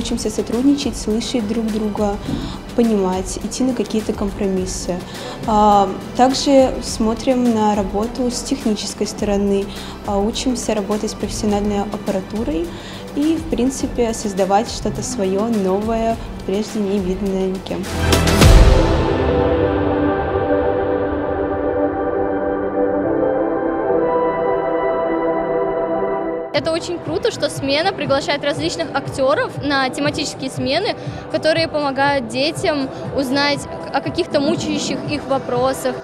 учимся сотрудничать, слышать друг друга, понимать, идти на какие-то компромиссы. Также смотрим на работу с технической стороны, учимся работать с профессиональной аппаратурой и, в принципе, создавать что-то свое, новое, прежде не виданное никем. Это очень круто, что смена приглашает различных актеров на тематические смены, которые помогают детям узнать о каких-то мучающих их вопросах.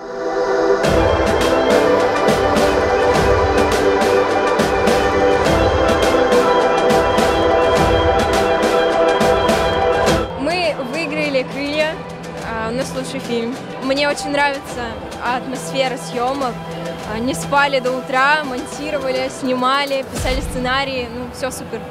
Мы выиграли «Крылья», у нас лучший фильм. Мне очень нравится атмосфера съемок. Не спали до утра, монтировали, снимали, писали сценарии, ну все супер.